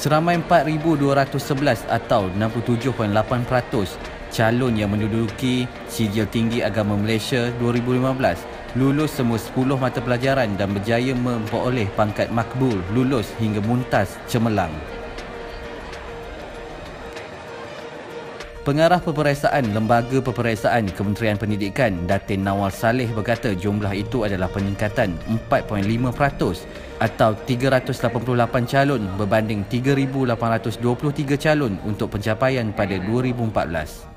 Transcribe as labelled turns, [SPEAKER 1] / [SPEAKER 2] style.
[SPEAKER 1] Seramai 4,211 atau 67.8% calon yang menduduki sijil tinggi agama Malaysia 2015 lulus semua 10 mata pelajaran dan berjaya memperoleh pangkat makbul, lulus hingga muntas cemerlang. Pengarah Peperiksaan Lembaga Peperiksaan Kementerian Pendidikan, Datin Nawal Saleh berkata jumlah itu adalah peningkatan 4.5% atau 388 calon berbanding 3,823 calon untuk pencapaian pada 2014.